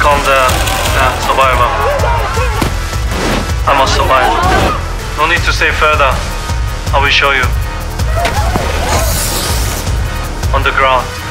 on the survivor. I must survive. No need to stay further. I will show you. On the ground.